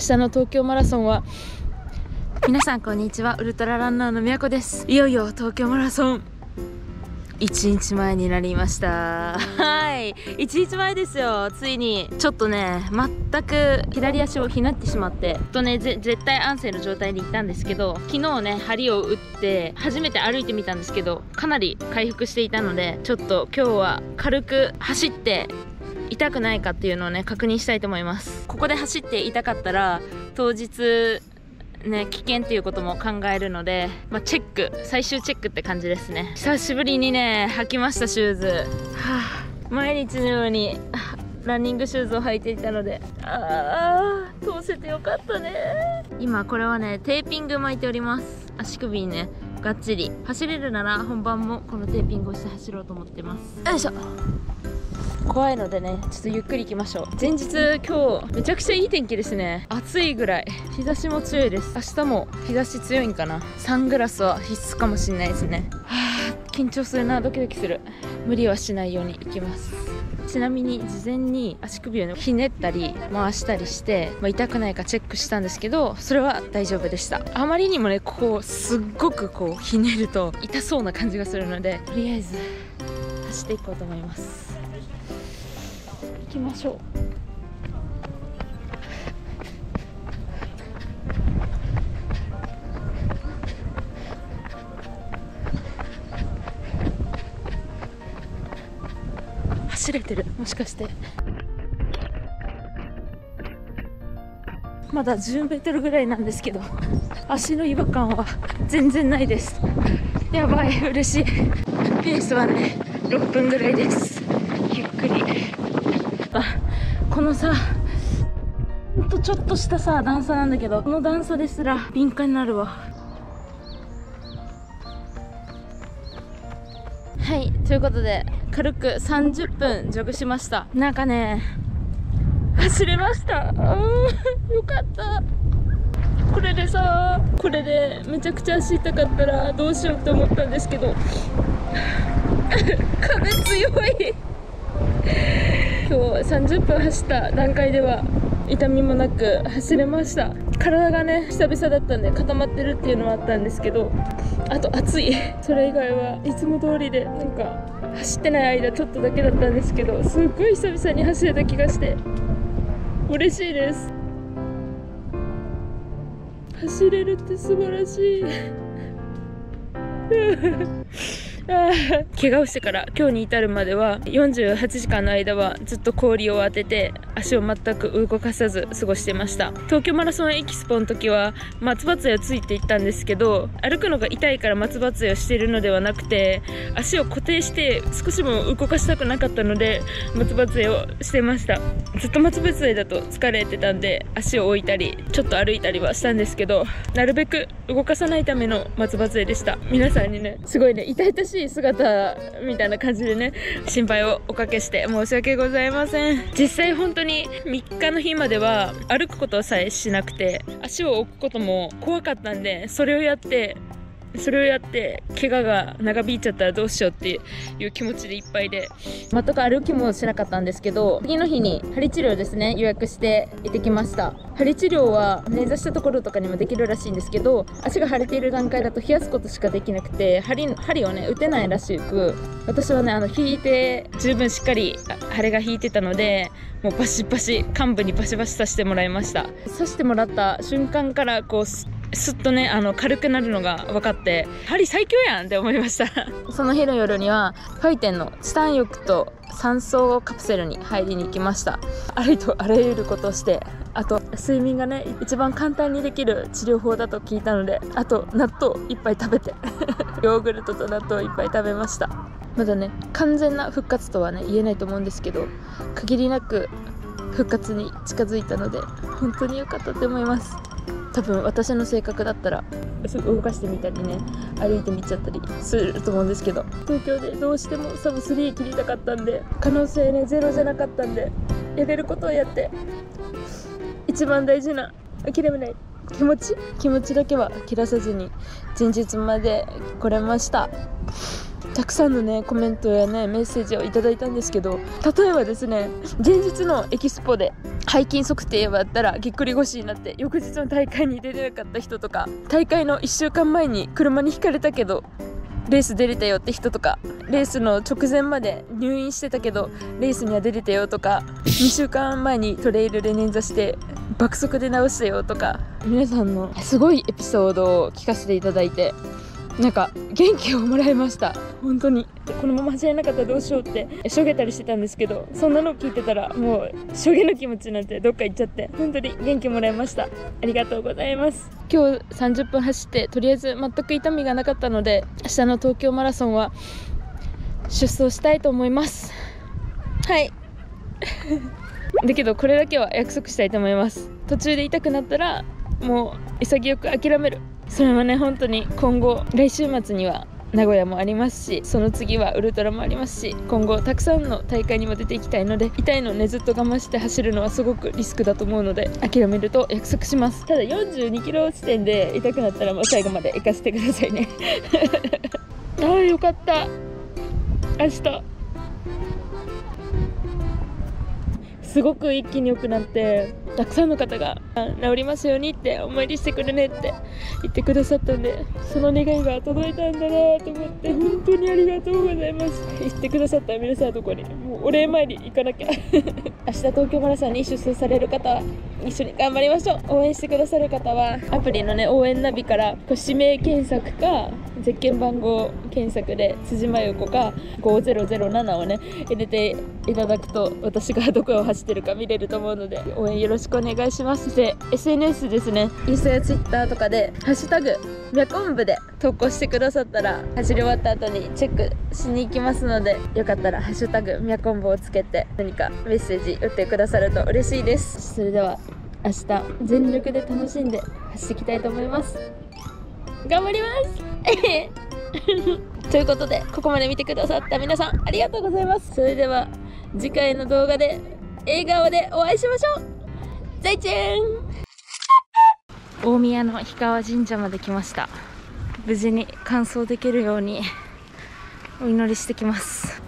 日の東京マラソンは、皆さんこんにちは、ウルトラランナーのみやこです。いよいよ東京マラソン1日前になりました。はい、1日前ですよ。ついにちょっとね、全く左足をひねってしまって、絶対安静の状態にいたんですけど、昨日ね針を打って初めて歩いてみたんですけど、かなり回復していたので、ちょっと今日は軽く走って痛くないかっていうのをね確認したいと思います。ここで走って痛かったら当日ね、危険っていうことも考えるので、最終チェックって感じですね。久しぶりにね履きました、シューズ。毎日のようにランニングシューズを履いていたので、通せてよかったね。今これはねテーピング巻いております。足首にねがっちり。走れるなら本番もこのテーピングをして走ろうと思ってます。よいしょ。怖いのでね、ちょっとゆっくり行きましょう。前日今日めちゃくちゃいい天気ですね。暑いぐらい、日差しも強いです。明日も日差し強いんかな。サングラスは必須かもしれないですね。緊張するな、ドキドキする。無理はしないように行きます。ちなみに事前に足首を、ね、ひねったり回したりして、痛くないかチェックしたんですけど、それは大丈夫でした。あまりにもねこうすっごくこうひねると痛そうな感じがするので、とりあえず走っていこうと思います。行きましょう。走れてる、もしかして。まだ10メートルぐらいなんですけど、足の違和感は全然ないです。やばい、嬉しい。ペースはね6分ぐらいです。ゆっくり。このさ、ほんとちょっとしたさ段差なんだけど、この段差ですら敏感になるわ。はい、ということで軽く30分ジョグしました。なんかね走れました。よかった。これでめちゃくちゃ足痛かったらどうしようって思ったんですけど壁強い。今日30分走った段階では痛みもなく走れました。体がね久々だったんで固まってるっていうのはあったんですけど、あと暑い。それ以外はいつも通りで、なんか走ってない間ちょっとだけだったんですけど、すっごい久々に走れた気がして嬉しいです。走れるって素晴らしい。怪我をしてから今日に至るまでは48時間の間はずっと氷を当てて足を全く動かさず過ごしていました。東京マラソンエキスポの時は松葉杖をついていったんですけど、歩くのが痛いから松葉杖をしているのではなくて、足を固定して少しも動かしたくなかったので松葉杖をしていました。ずっと松葉杖だと疲れてたんで足を置いたりちょっと歩いたりはしたんですけど、なるべく動かさないための松葉杖でした。皆さんにねすごいね痛々しい姿みたいな感じでね心配をおかけして申し訳ございません。実際本当に3日の日までは歩くことさえしなくて、足を置くことも怖かったんで、それをやって怪我が長引いちゃったらどうしようっていう気持ちでいっぱいで、全く歩きもしなかったんですけど、次の日に針治療ですね予約して行ってきました。針治療は捻挫したところとかにもできるらしいんですけど、足が腫れている段階だと冷やすことしかできなくて針をね打てないらしく、私はね引いて十分しっかり腫れが引いてたので、もうバシバシ患部にバシバシ刺してもらいました。刺してもらった瞬間からこうすっとね軽くなるのが分かって、針最強やんって思いましたその日の夜にはファイテンのチタン浴と酸素カプセルに入りに行きました。ありとあらゆることをして、あと睡眠がね一番簡単にできる治療法だと聞いたので、あと納豆いっぱい食べてヨーグルトと納豆いっぱい食べました。まだね完全な復活とはね言えないと思うんですけど、限りなく復活に近づいたので本当に良かったと思います。多分私の性格だったらすぐ動かしてみたりね歩いてみちゃったりすると思うんですけど、東京でどうしてもサブ3切りたかったんで、可能性ねゼロじゃなかったんで、やれることをやって一番大事な諦めない気持ちだけは切らさずに前日まで来れました。 たくさんのねコメントやねメッセージをいただいたんですけど、例えばですね、前日のエキスポで背筋測定をやったらぎっくり腰になって翌日の大会に出れなかった人とか、大会の1週間前に車にひかれたけどレース出れたよって人とか、レースの直前まで入院してたけどレースには出れたよとか、2週間前にトレイルで捻挫して爆速で治したよとか、皆さんのすごいエピソードを聞かせていただいて、なんか元気をもらいました。本当にこのまま走れなかったらどうしようってしょげたりしてたんですけど、そんなの聞いてたらもうしょげの気持ちなんてどっか行っちゃって、本当に元気もらいました。ありがとうございます。今日30分走ってとりあえず全く痛みがなかったので、明日の東京マラソンは出走したいと思います。はいだけどこれだけは約束したいと思います。途中で痛くなったらもう潔く諦める。それはね、本当に今後来週末には名古屋もありますし、その次はウルトラもありますし、今後たくさんの大会にも出ていきたいので、痛いのをねずっと我慢して走るのはすごくリスクだと思うので諦めると約束します。ただ42キロ地点で痛くなったらもう最後まで行かせてくださいねああよかった。明日すごく一気に良くなって、たくさんの方が治りますようにってお参りしてくれねって言ってくださったんで、その願いが届いたんだなと思って本当にありがとうございます。言ってくださった皆さんのところにもうお礼参り行かなきゃ明日東京マラソンに出走される方は一緒に頑張りましょう。応援してくださる方はアプリのね応援ナビから指名検索かゼッケン番号検索で辻真由子か5007をね入れていただくと、私がどこを走ってるか見れると思うので応援よろしくお願いします。で SNS ですね、インスタやツイッターとかでハッシュタグみゃこんぶで投稿してくださったら走り終わった後にチェックしに行きますので、よかったらハッシュタグみゃこんぶをつけて何かメッセージ打ってくださると嬉しいです。それでは明日全力で楽しんで走っていきたいと思います。頑張りますということでここまで見てくださった皆さんありがとうございます。それでは次回の動画で笑顔でお会いしましょう。再见。大宮の氷川神社まで来ました。無事に完走できるようにお祈りしてきます。